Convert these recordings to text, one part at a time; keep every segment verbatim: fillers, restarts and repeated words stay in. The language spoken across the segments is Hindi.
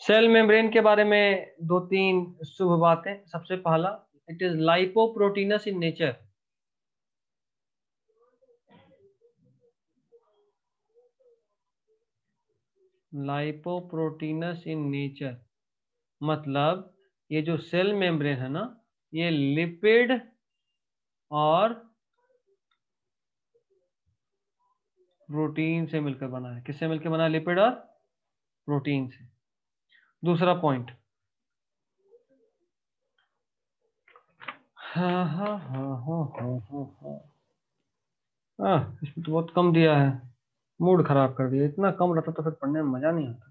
सेल मेम्ब्रेन के बारे में दो तीन शुभ बातें। सबसे पहला, it is lipoproteins in nature. Lipoproteins in nature मतलब ये जो सेल मेम्ब्रेन है ना, ये लिपिड और प्रोटीन से मिलकर बना है। किससे मिलकर बना है? लिपिड और प्रोटीन से। दूसरा पॉइंट, हाँ हाँ हाँ हाँ हाँ हाँ हाँ हाँ, इसमें तो बहुत कम दिया है, मूड खराब कर दिया। इतना कम रहता तो फिर पढ़ने में मजा नहीं आता।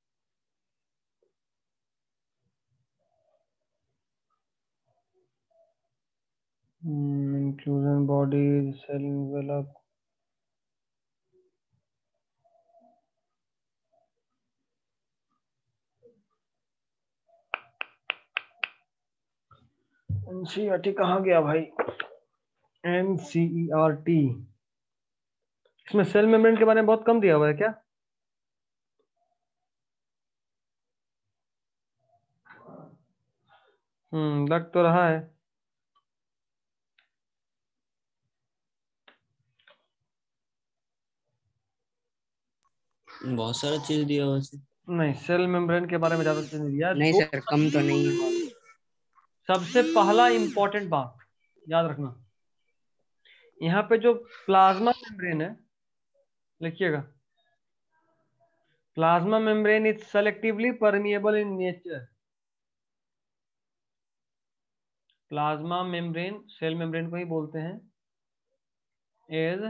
Inclusion body cell develop, NCERT कहाँ गया भाई? एनसीईआरटी, इसमें सेल मेम्ब्रेन के बारे में बहुत कम दिया हुआ है क्या? हम्म लग तो रहा है। बहुत सारा चीज दिया हुआ है। नहीं, सेल मेम्ब्रेन के बारे में ज्यादा चीज नहीं दिया। नहीं दो सर, कम तो नहीं है। सबसे पहला इंपॉर्टेंट बात याद रखना, यहाँ पे जो प्लाज्मा मेम्ब्रेन है, लिखिएगा, plasma membrane is selectively permeable in nature. Plasma membrane, cell membrane को ही बोलते हैं, is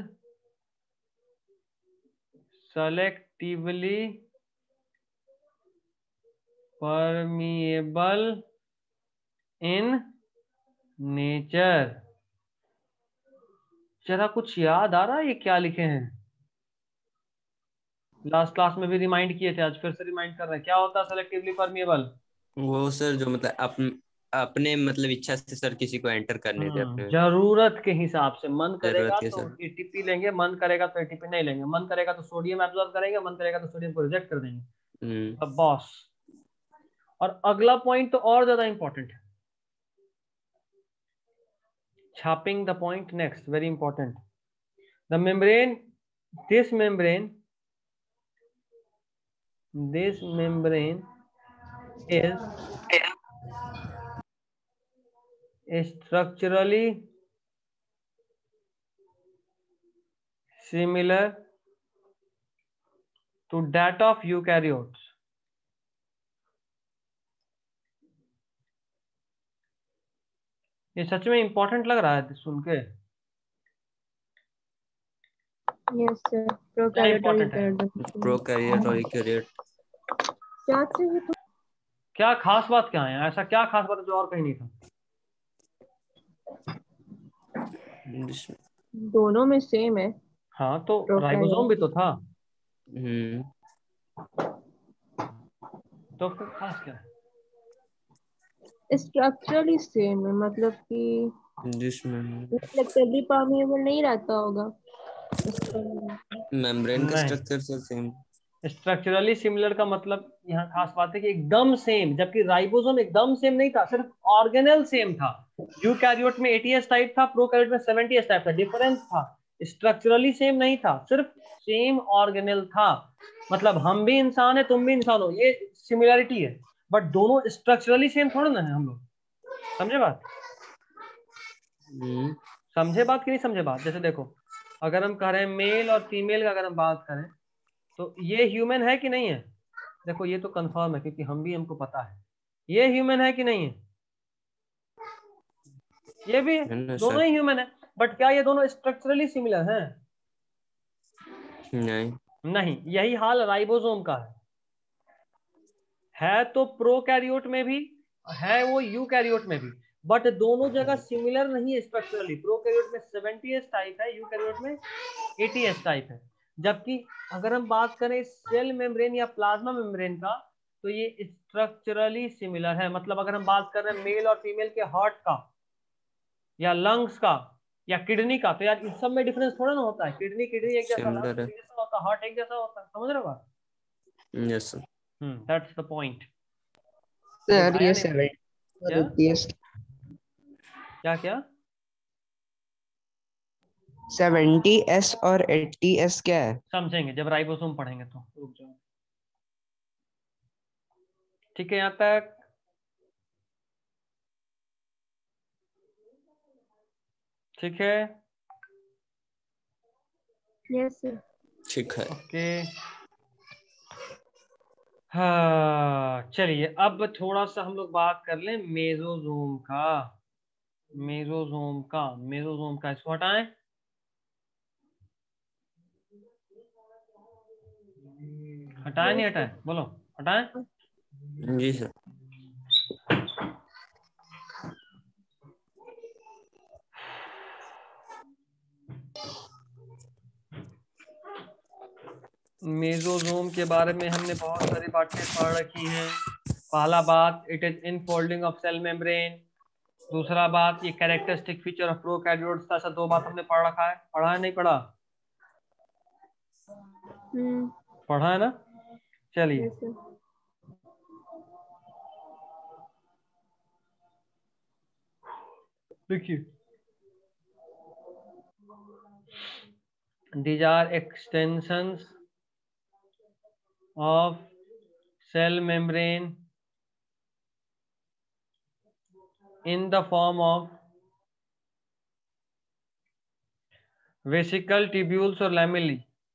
selectively permeable in nature. जरा कुछ याद आ रहा है ये क्या लिखे हैं? लास्ट क्लास में भी रिमाइंड किए थे, आज फिर से रिमाइंड कर रहे हैं। क्या होता है सेलेक्टिवली परमिएबल? वो सर जो मतलब अप, अपने मतलब इच्छा से सर किसी को एंटर करने दे हम्म अपने जरूरत के हिसाब से। मन जरूरत करेगा के तो सर। एटीपी लेंगे, मन करेगा तो एटीपी नहीं लेंगे, मन करेगा तो सोडियम एब्जॉर्ब करेंगे, मन करेगा तो सोडियम को रिजेक्ट कर देंगे। Hmm the boss. और अगला पॉइंट तो और ज्यादा इंपॉर्टेंट है, chopping the point next, very important. The membrane, this membrane this membrane is structurally similar to that of eukaryotes। ये सच में इंपॉर्टेंट लग रहा है सुन के? यस सर, क्या प्रोकैरियोट और इंपॉर्टेंट है? यूकैरियोट। प्रोकैरियोट और यूकैरियोट। क्या चाहिए तो? क्या खास बात क्या है? ऐसा क्या खास बात है जो और कहीं नहीं था? दोनों में सेम है। हाँ, तो राइबोसोम भी प्रोकैरियोट तो था, हम्म तो फिर खास क्या है? स्ट्रक्चरली सेम है, मतलब कि जिसमें रिफ्लेक्टिवली परमेएबल नहीं रहता होगा उसका। मेम्ब्रेन का नहीं, structure sir same. Structurally similar का मतलब यहाँ खास बात है कि एकदम सेम, जबकि राइबोसोम एकदम सेम नहीं था, सिर्फ ऑर्गेनेल सेम था। यूकैरियोट में एटी एस टाइप था, प्रोकैरियोट में सेवेंटी एस टाइप था, डिफरेंस था। स्ट्रक्चरली सेम नहीं था, सिर्फ सेम ऑर्गेनेल था। मतलब हम भी इंसान है, तुम भी इंसान हो, ये सिमिलैरिटी है। बट दोनों स्ट्रक्चरली सेम थोड़ा ना है हम लोग। समझे बात? हम्म समझे बात कि नहीं समझे बात? जैसे देखो, अगर हम कह रहे हैं मेल और फीमेल का अगर हम बात करें, तो ये ह्यूमन है कि नहीं है? देखो ये तो कंफर्म है, क्योंकि हम भी, हमको पता है ये ह्यूमन है कि नहीं है। ये भी है, है ना दोनों सर। ही ह्यूमन है। बट क्या ये दोनों स्ट्रक्चरली सिमिलर हैं? नहीं। नहीं। यही हाल राइबोसोम का है है तो प्रोकैरियोट में भी है, वो यूकैरियोट में भी। बट दोनों जगह सिमिलर नहीं है स्ट्रक्चरली। प्रोकैरियोट में सेवेंटी एस टाइप है, यूकैरियोट में एटी एस टाइप है। जबकि अगर हम बात करें सेल मेम्ब्रेन या प्लाज्मा मेम्ब्रेन का, तो ये स्ट्रक्चरली सिमिलर है। मतलब अगर हम बात कर रहे हैं मेल और फीमेल के हार्ट का, या लंग्स का, या किडनी का, तो यार इस सब में डिफरेंस थोड़ा ना होता है। किडनी किडनी एक जैसा, लंग्स सिमिलर है। एक जैसा होता है, हार्ट एक जैसा होता है। समझ रहे हो बात? Yes sir. Hmm that's the point. Sir ये क्या सेवेंटी क्या क्या सेवेंटी एस और एट्टी एस क्या है? समझेंगे जब राइबोसोम पढ़ेंगे तो, रुक जाओ। ठीक है यहाँ तक? ठीक है, यस सर। ठीक है। ओके। हाँ चलिए, अब थोड़ा सा हम लोग बात कर लें मेसोजोम का। मेसोजोम का मेसोजोम का इसको हटाएं। हटाएं नहीं हटाएं, बोलो हटाएं। जी सर। मेसोजोम के बारे में हमने बहुत सारी बातें पढ़ रखी हैं। पहला बात, it is infolding of cell membrane. दूसरा बात, ये कैरेक्टरिस्टिक फीचर ऑफ प्रोकैरियोट्स का। ऐसा दो बात हमने पढ़ रखा है। पढ़ा है नहीं पढ़ा? हम्म पढ़ा है ना? चलिए, यस सर। देखिए, these are extensions of cell membrane in the form of vesicle, tubules और lamellae।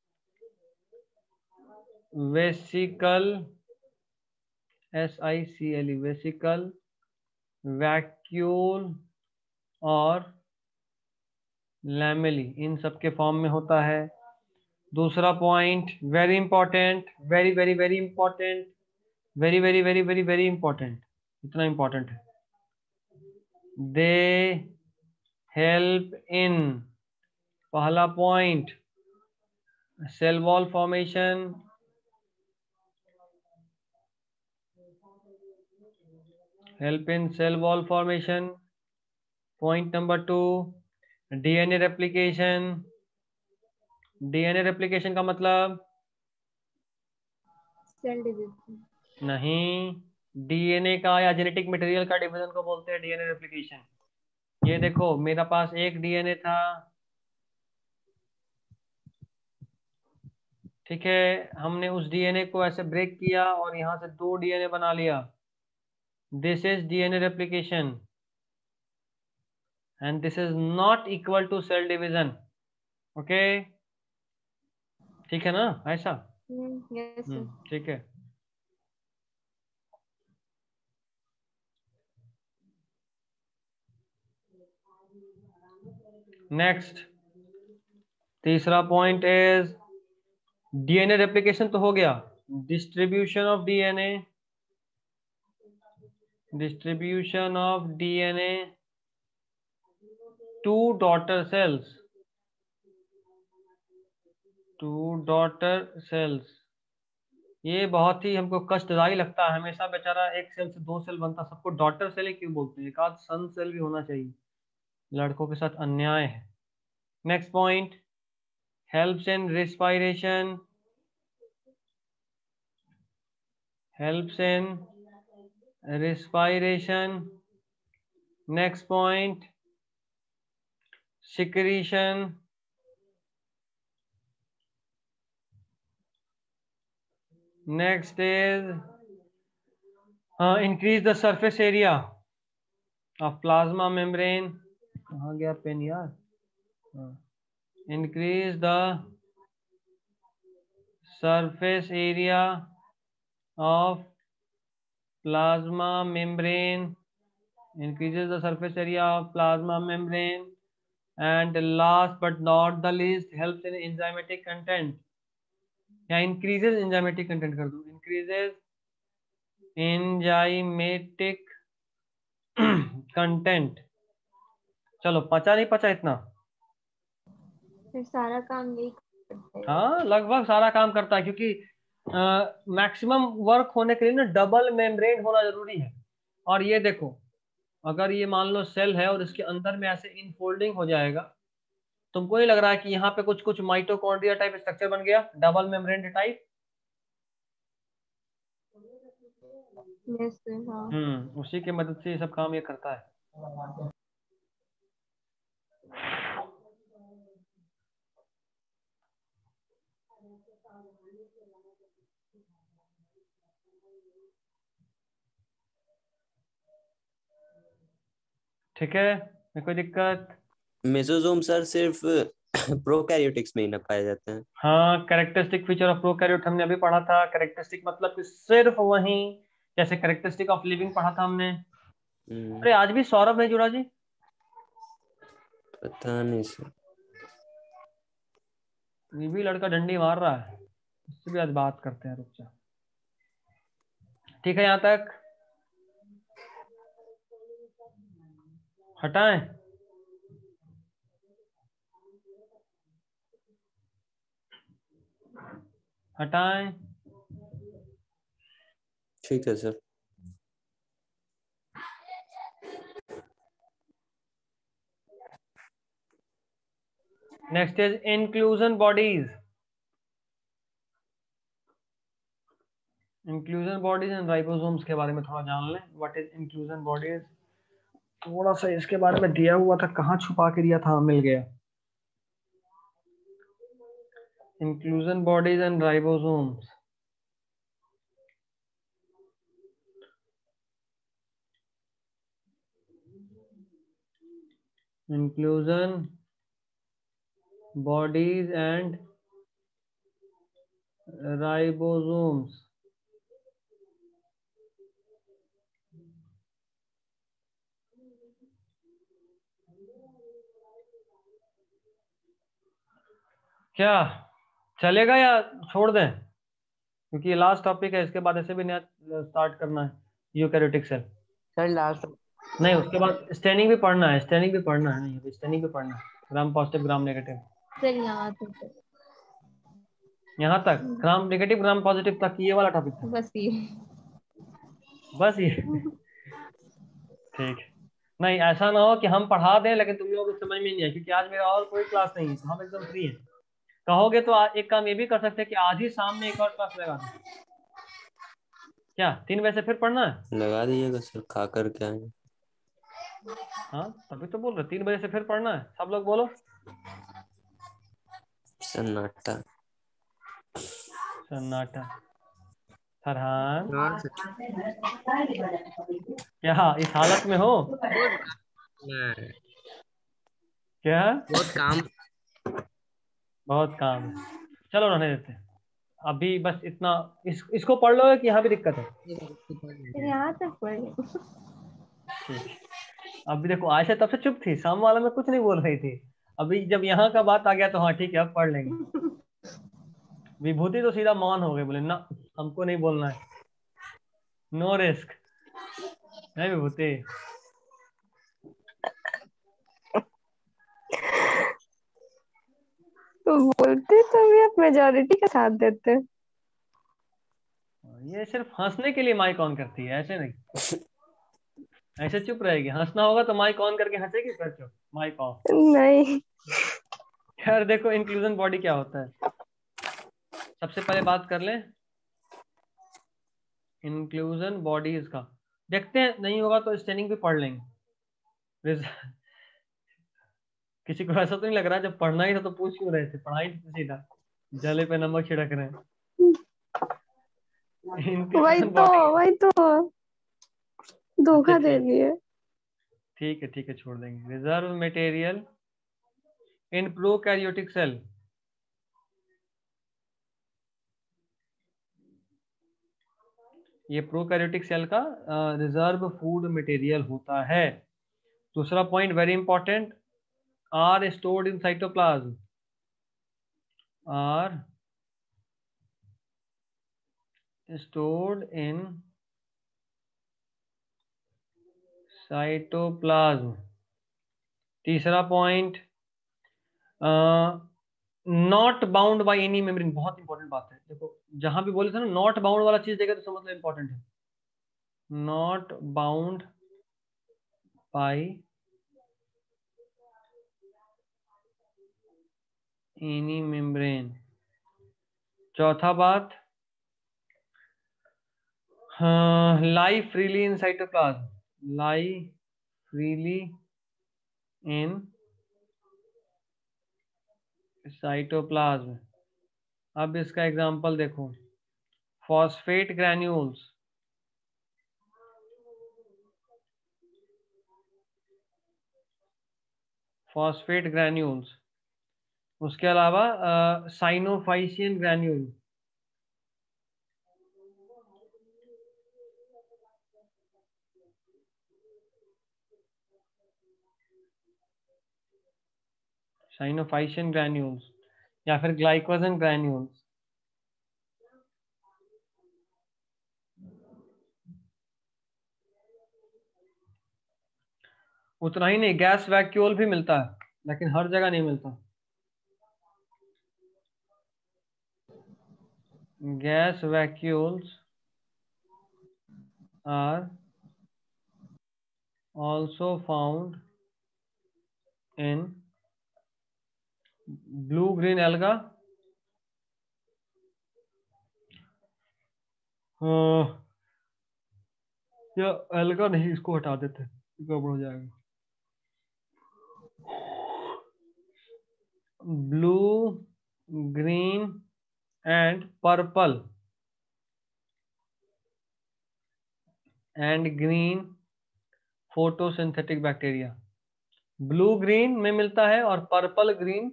Vesicle, S I C L E, vesicle, vacuole और लैमेली, इन सब के फॉर्म में होता है। दूसरा point, very important, very very very important, very very very very very important, इतना इंपॉर्टेंट है। दे हेल्प इन, पहला point, cell wall formation, help in cell wall formation. Point number two, D N A replication। D N A replication का मतलब सेल डिवीजन नहीं, D N A का या जेनेटिक मटेरियल का डिवीजन को बोलते हैं D N A replication। ये देखो, मेरा पास एक D N A था, ठीक है, हमने उस D N A को ऐसे ब्रेक किया और यहाँ से दो D N A बना लिया। This is D N A replication and this is not equal to cell division। Okay, ठीक है ना ऐसा? Yes hmm sir. ठीक है। नेक्स्ट, तीसरा पॉइंट इज डीएनए रेप्लिकेशन तो हो गया। Distribution of DNA, distribution of DNA to daughter cells, to daughter cells. ये बहुत ही हमको कष्टदायी लगता है, हमेशा बेचारा एक सेल से दो सेल बनता, सबको डॉटर सेल ही क्यों बोलते हैं? एक आध सन सेल भी होना चाहिए। लड़कों के साथ अन्याय है। Next point, helps in respiration, helps in respiration। Next point, secretion। Next is uh, increase the surface area of plasma membrane। कहाँ गया पेन यार? uh, increase the surface area of plasma membrane, increases the surface area of plasma membrane। And last but not the least, helps in enzymatic content, या increases enzymatic content कर दो, increases enzymatic content। चलो, पचा नहीं पचा इतना? फिर सारा काम यही करता है। हाँ, लगभग सारा काम करता है, क्योंकि मैक्सिमम वर्क होने के लिए ना डबल मेम्ब्रेन होना जरूरी है। और ये देखो, अगर ये मान लो सेल है और इसके अंदर में ऐसे इनफोल्डिंग हो जाएगा, तुमको नहीं लग रहा है कि यहाँ पे कुछ कुछ माइटोकॉन्ड्रिया टाइप स्ट्रक्चर बन गया, double membrane type? Yes sir, हाँ। हम्म उसी की मदद से ये सब काम ये करता है। ठीक है, में कोई दिक्कत? मेसोजोम सर सिर्फ प्रोकैरियोटिक्स में ही ना पाए जाते हैं? हाँ, कैरेक्टरिस्टिक फीचर ऑफ प्रोकैरियोट हमने अभी पढ़ा था। कैरेक्टरिस्टिक मतलब कि सिर्फ वही, जैसे कैरेक्टरिस्टिक ऑफ लिविंग पढ़ा था हमने। हम्म, अरे आज भी सौरभ नहीं जुड़ा जी। पता नहीं सर। ये भी लड़का डंडी मार रहा है, इससे भी आज बात करते हैं, रुक जा। ठीक है, यहाँ तक हटाएं। हटाएं। ठीक है sir. Next is inclusion bodies. Inclusion bodies and ribosomes के बारे में थोड़ा जान लें। What is inclusion bodies? थोड़ा सा इसके बारे में दिया हुआ था, कहाँ छुपा के दिया था, मिल गया। Inclusion bodies and ribosomes. Inclusion bodies and ribosomes. क्या चलेगा या छोड़ दें? क्योंकि ये लास्ट टॉपिक है, इसके बाद ऐसे भी नया स्टार्ट करना है यूकैरियोटिक सेल। सर लास्ट नहीं, उसके बाद स्टेनिंग भी पढ़ना है, स्टेनिंग भी पढ़ना है, नहीं स्टेनिंग भी पढ़ना है, gram positive gram negative. Sir यहाँ तक, यहाँ तक ग्राम नेगेटिव ग्राम पॉजिटिव तक ये वाला टॉपिक था, बस ये। बस ये। ठीक है। नहीं, ऐसा ना हो कि हम पढ़ा दें लेकिन तुम लोगों को समझ में नहीं है, क्योंकि आज मेरा और कोई क्लास नहीं है, तो हम एकदम फ्री हैं। कहोगे तो आ, एक काम ये भी कर सकते हैं कि आज ही शाम में एक और क्लास लगा दें। क्या तीन बजे से फिर पढ़ना है? लगा दीजिएगा सर, खा कर के आएंगे। हाँ, तभी तो बोल रहे तीन बजे से फिर पढ़ना है, सब लोग बोलो। सन्नाटा। सन्नाटा। फरहान, हाँ सर। क्या इस हालत में हो? नहीं, क्या? बहुत काम। बहुत काम है, चलो रहने देते हैं अभी, बस इतना। इस इसको पढ़ लो कि यहाँ भी दिक्कत है। सर यहाँ तक पढ़ ली। ठीक है। अभी देखो आयशा तब से चुप थी, सामने वाला में कुछ नहीं बोल रही थी, अभी जब यहाँ का बात आ गया तो हाँ ठीक है अब पढ़ लेंगे। विभूति तो सीधा मौन हो गए, बोले ना हमको नहीं बोलना है, नो रिस्क। नहीं विभूति? तो बोलते तो भी आप मेजोरिटी का साथ देते। ये सिर्फ हंसने के लिए माइक ऑन करती है, ऐसे नहीं। ऐसे चुप रहेगी, हंसना होगा तो माइक ऑन करके हंसेगी, फिर चुप, माइक ऑफ। नहीं। यार देखो इंक्लूजन बॉडी क्या होता है, सबसे पहले बात कर लें इंक्लूजन बॉडीज का। देखते हैं, नहीं होगा तो स्टेनिंग भी पढ़ लेंगे। किसी को ऐसा तो नहीं लग रहा जब पढ़ना ही था तो पूछ क्यों रहे थे, पढ़ाई तो सीधा जले पे नमक छिड़क रहे हैं। वही इंक्लूजन तो बॉडी। वही तो अच्छा धोखा दे ठीक, दिए। ठीक है ठीक है, छोड़ देंगे। Reserve material in prokaryotic cell. ये प्रोकैरियोटिक सेल का रिजर्व फूड मटेरियल होता है। दूसरा point very important, are stored in cytoplasm, are stored in cytoplasm. तीसरा point, not bound by any membrane. बहुत इंपॉर्टेंट बात है, देखो जहां भी बोले थे ना नॉट बाउंड वाला चीज देगा तो समझ लो इंपॉर्टेंट है। Not bound by any membrane. चौथा बात, हाँ, lie freely in cytoplasm, lie freely in cytoplasm. अब इसका एग्जांपल देखो, फॉस्फेट ग्रैन्यूल्स, फॉस्फेट ग्रैन्यूल्स, उसके अलावा साइनोफाइसियन ग्रैन्यूल, साइनोफाइसियन ग्रैन्यूल्स या फिर ग्लाइकोजन ग्रैन्यूल्स। उतना ही नहीं, गैस वैक्यूल भी मिलता है, लेकिन हर जगह नहीं मिलता। Gas vacuoles are also found in blue green alga, या alga नहीं, इसको हटा देते, गड़बड़ हो जाएगा। Blue, green and purple and green photosynthetic bacteria. Blue green में मिलता है और पर्पल ग्रीन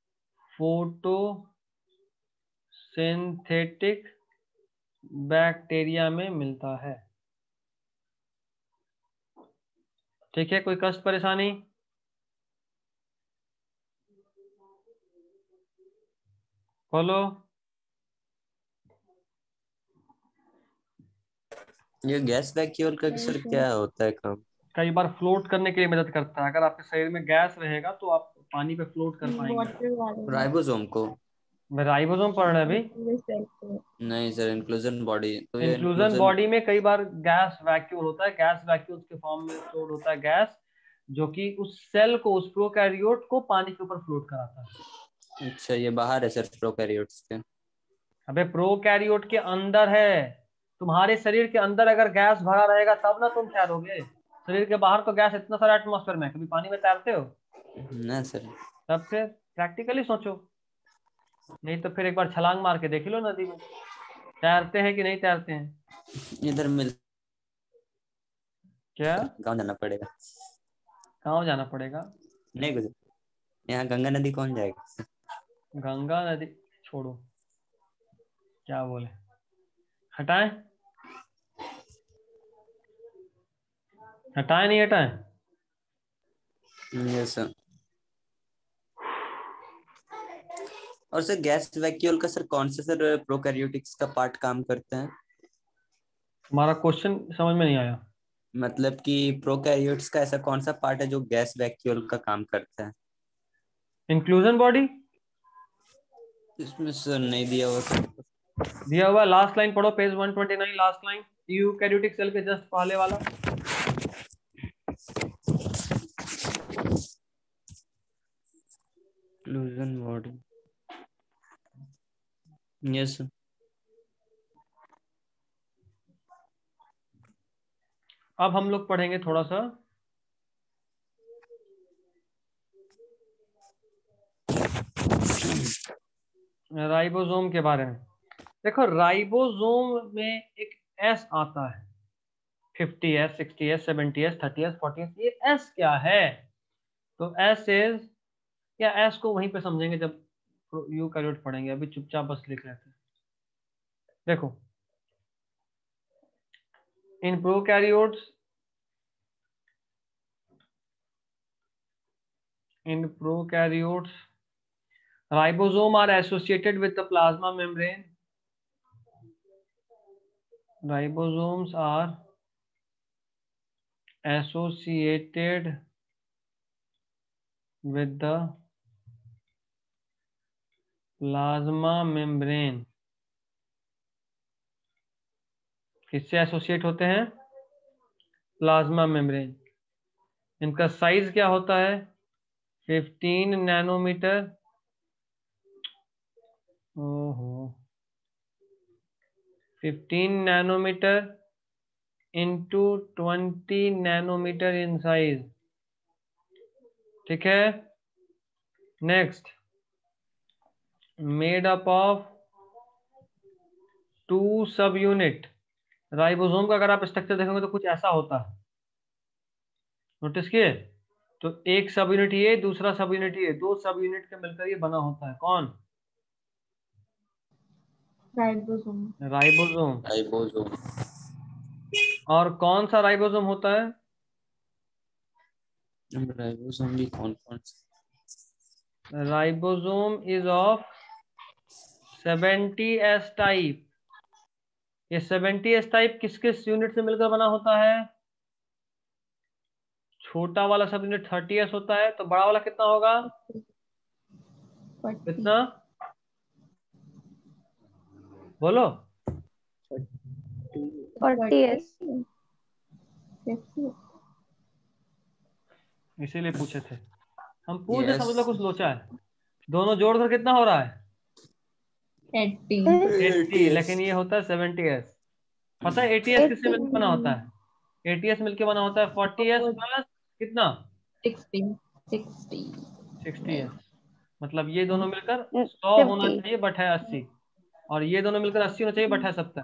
फोटोसिंथेटिक बैक्टीरिया में मिलता है। ठीक है, कोई कष्ट परेशानी? बोलो। ये गैस वैक्यूल का सर क्या होता है काम? कई बार फ्लोट करने के लिए मदद करता है। अगर आपके शरीर में गैस रहेगा तो आप पानी पे फ्लोट कर पाएंगे। वाटर वाले राइबोसोम को? राइबोसोम पढ़ रहे हैं अभी? नहीं सर, इंक्लूजन बॉडी तो ये इंक्लूजन बॉडी में कई बार गैस वैक्यूल होता है, गैस वैक्यूल के फॉर्म में स्टोर होता है गैस, जो कि उस सेल को, उस प्रोकैरियोट को पानी के ऊपर फ्लोट कराता है। अच्छा, ये बाहर है सर प्रोकैरियोट्स के? अबे प्रोकैरियोट के अंदर है। तुम्हारे शरीर के अंदर अगर गैस भरा रहेगा तब ना तुम तैरोगे। शरीर के बाहर तो गैस इतना सारा एटमॉस्फेयर में, कभी पानी में तैरते हो? ना सर। तब फिर प्रैक्टिकली सोचो, नहीं तो फिर एक बार छलांग मार के देख लो नदी में, तैरते हैं कि नहीं तैरते हैं। इधर मिल क्या? गाँव जाना पड़ेगा। गाँव जाना पड़ेगा? नहीं कुछ, यहाँ गंगा नदी कौन जाएगा? गंगा नदी छोड़ो, क्या बोले, हटाएं हटाएं नहीं हटाएं? Yes sir. और सर गैस वैक्यूल का सर कौन से सर प्रोकैरियोटिक्स का पार्ट काम करते हैं? हमारा क्वेश्चन समझ में नहीं आया। मतलब कि प्रोकैरियोट्स का ऐसा कौन सा पार्ट है जो गैस वैक्यूल का काम करता है? इंक्लूजन बॉडी इसमें सर नहीं दिया हुआ। दिया हुआ, लास्ट लाइन पढ़ो, page one twenty nine, last line, eukaryotic cell के जस्ट पहले वाला। Inclusion body, yes. अब हम लोग पढ़ेंगे थोड़ा सा राइबोसोम के बारे में। देखो, राइबोसोम में एक एस आता है, fifty S, sixty S, seventy S, thirty S, forty S. ये एस क्या है? तो एस इज, या एस को वहीं पे समझेंगे जब यूकैरियोट पढ़ेंगे, अभी चुपचाप बस लिख लेते हैं। देखो, in prokaryotes in prokaryotes, ribosome are associated with the plasma membrane. Ribosomes are associated with the plasma membrane. किससे एसोसिएट होते हैं? Plasma membrane. इनका साइज क्या होता है? Fifteen nanometer. ओहो, fifteen nanometer into twenty nanometer in size. ठीक है, next, made up of two sub unit. Ribosome का अगर आप स्ट्रक्चर देखोगे तो कुछ ऐसा होता है, नोटिस किए? तो एक सब यूनिट ये, दूसरा सब यूनिट ये, दो सब यूनिट के मिलकर ये बना होता है। कौन? राइबोसोम। राइबोसोम। राइबोसोम। और कौन सा राइबोसोम होता है? राइबोसोम भी कौन कौन सा? Ribosome is of seventy S type. ये सेवेंटी एस टाइप किस किस यूनिट से मिलकर बना होता है? छोटा वाला सब यूनिट थर्टी एस होता है, तो बड़ा वाला कितना होगा? कितना? बोलो। Forty S. इसीलिए पूछे थे हम, पूछे यस। समझ लो कुछ लोचा है। दोनों जोड़कर कितना हो रहा है? एट्टी। एट्टी, लेकिन ये होता है सेवेंटी एस। पता है एटीएस किससे मिलकर बना होता है? एटीएस मिलकर बना होता है फोर्टी एस प्लस कितना? सिक्सटी। सिक्सटी। Sixty S. मतलब ये दोनों मिलकर सौ होना फिफ्टी। चाहिए बट है अस्सी, और ये दोनों मिलकर अस्सी होना चाहिए बट है सत्तर।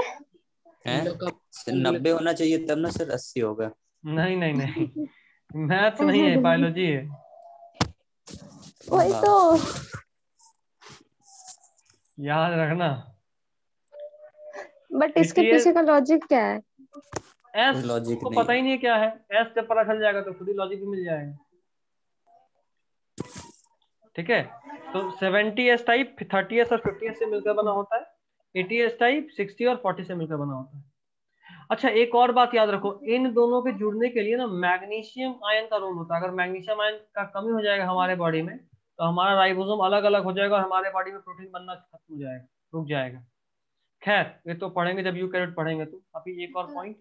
हैं? नब्बे होना चाहिए तब ना सर अस्सी होगा। नहीं नहीं नहीं, मैथ्स नहीं है, बायोलॉजी है। वही तो। याद रखना। बट इसके एटीएस पीछे का लॉजिक क्या है? एस लॉजिक को नहीं पता ही नहीं है क्या है। एस जब पता चल जाएगा तो खुद ही लॉजिक भी मिल जाएगा। ठीक है, तो seventy S type thirty S और फिफ्टी एस से मिलकर बना होता है। एटी एस टाइप सिक्सटी और फोर्टी से मिलकर बना होता है। अच्छा, एक और बात याद रखो, इन दोनों के जुड़ने के लिए ना मैग्नीशियम आयन का रोल होता है। अगर मैग्नीशियम आयन का कमी हो जाएगा हमारे बॉडी में, तो हमारा राइबोसोम अलग अलग हो जाएगा और हमारे बॉडी में प्रोटीन बनना खत्म हो जाएगा, रुक जाएगा। खैर, ये तो पढ़ेंगे जब यूकैरियोट पढ़ेंगे। तो अभी एक और पॉइंट,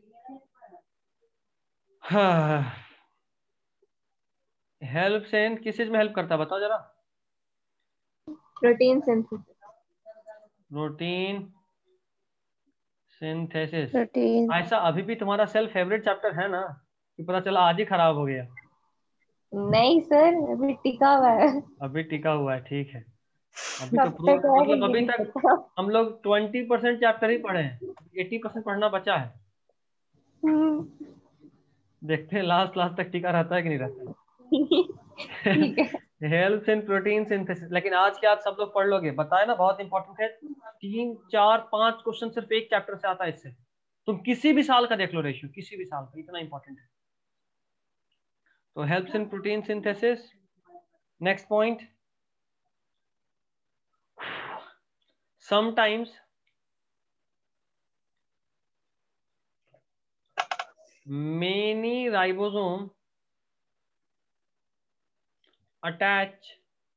हाँ, हेल्प से किस चीज में हेल्प करता है बताओ जरा? Protein synthesis. Protein synthesis. Protein. ऐसा अभी भी तुम्हारा सेल्फ फेवरेट चैप्टर है ना, कि पता चला आज ही खराब हो गया? नहीं सर, अभी टिका हुआ है। अभी टिका हुआ है, ठीक है। अभी तो कब प्रो तक मतलब आएगा ये अभी नहीं तक पता। हम लोग ट्वेंटी परसेंट चैप्टर ही पढ़े हैं, एटी परसेंट पढ़ना बचा है। हम्म। देखते हैं लास्ट लास्ट तक टिका रहता है कि नहीं रहता ठीक है। है। हेल्प इन प्रोटीन सिंथेसिस, लेकिन आज के आज सब लोग पढ़ लोगे, बताया ना, बहुत इंपॉर्टेंट है। तीन चार पांच क्वेश्चन सिर्फ एक चैप्टर से आता है इससे। तुम किसी भी साल का देख लो रेशियो, किसी भी साल का, इतना इंपॉर्टेंट है। तो helps in protein synthesis. Next point, sometimes many ribosome attach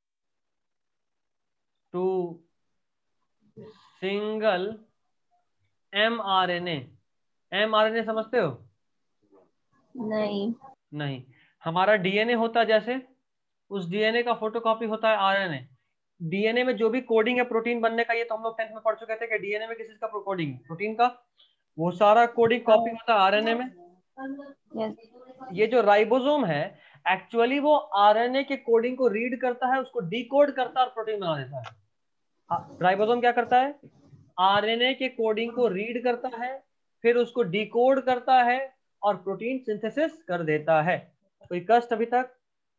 to single mRNA। mRNA समझते हो? नहीं। नहीं। हमारा डीएनए होता है जैसे, उस डीएनए का फोटोकॉपी होता है आरएनए। डीएनए में जो भी कोडिंग है प्रोटीन बनने का, ये तो हम लोग टेंथ में पढ़ चुके थे कि डीएनए में किस चीज का कोडिंग है, प्रोटीन का। वो सारा कोडिंग कॉपी होता है आरएनए में। यस। ये जो राइबोसोम है, एक्चुअली वो आरएनए के कोडिंग को रीड करता है, उसको डिकोड करता है और प्रोटीन बना देता है। राइबोसोम क्या करता है? आरएनए के कोडिंग को रीड करता है, फिर उसको डिकोड करता है और प्रोटीन सिंथेसिस कर देता है। कोई कष्ट अभी तक?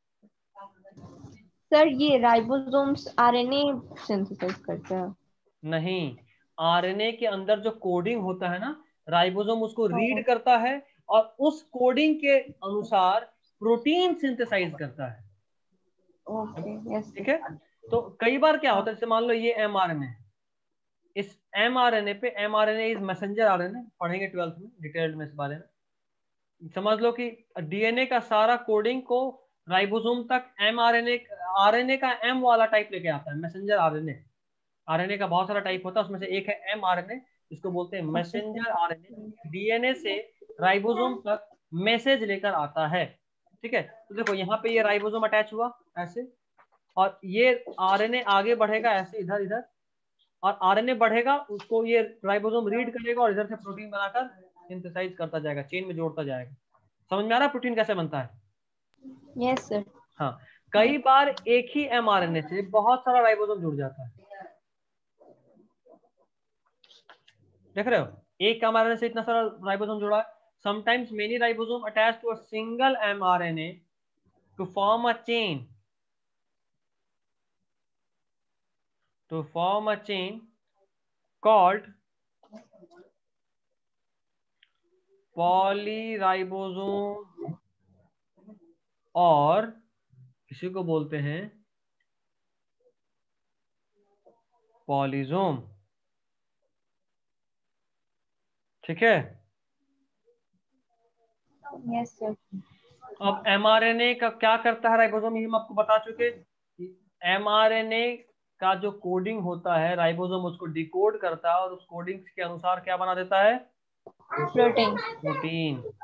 सर ये राइबोसोम्स आरएनए सिंथेसाइज करते हैं? नहीं, आरएनए के अंदर जो कोडिंग होता है ना, राइबोसोम उसको रीड करता है और उस कोडिंग के अनुसार प्रोटीन सिंथेसाइज करता है। ओके। यस। ठीक है, तो कई बार क्या होता है, जैसे मान लो ये एमआरएनए, इस एमआरएनए पे, एमआरएनए इज मैसेंजर आरएनए, पढ़ेंगे ट्वेल्थ में डिटेल में इस बारे में। समझ लो कि डीएनए का सारा कोडिंग को राइबोसोम तक एमआरएनए, आरएनए का एम वाला टाइप लेके आता है, मैसेंजर आरएनए। आरएनए का बहुत सारा टाइप होता है, उसमें से एक है एमआरएनए, इसको बोलते हैं मैसेंजर आरएनए। डीएनए से राइबोसोम तक मैसेज लेकर आता है। ठीक है, तो देखो यहाँ पे ये राइबोसोम अटैच हुआ ऐसे, और ये आरएनए आगे बढ़ेगा ऐसे इधर इधर, और आरएनए बढ़ेगा, उसको ये राइबोसोम रीड करेगा और इधर से प्रोटीन बनाकर सिंथेसाइज करता जाएगा, चेन में जोड़ता जाएगा। समझ में आ रहा है प्रोटीन कैसे बनता है? Yes sir. हाँ, कई बार एक ही एमआरएनए से बहुत सारा राइबोसोम जुड़ जाता है। देख रहे हो, एक एमआरएनए से इतना सारा राइबोसोम जुड़ा है। Sometimes many ribosome attach to a single mRNA to form a chain to form a chain called polyribosome, और इसी को बोलते हैं पॉलीसोम। ठीक है। Yes sir. अब एमआरएनए का क्या करता है राइबोसोम, ये हम आपको बता चुके। एमआरएनए का जो कोडिंग होता है, राइबोसोम उसको डिकोड करता है और उस कोडिंग के अनुसार क्या बना देता है? प्रोटीन। प्रोटीन।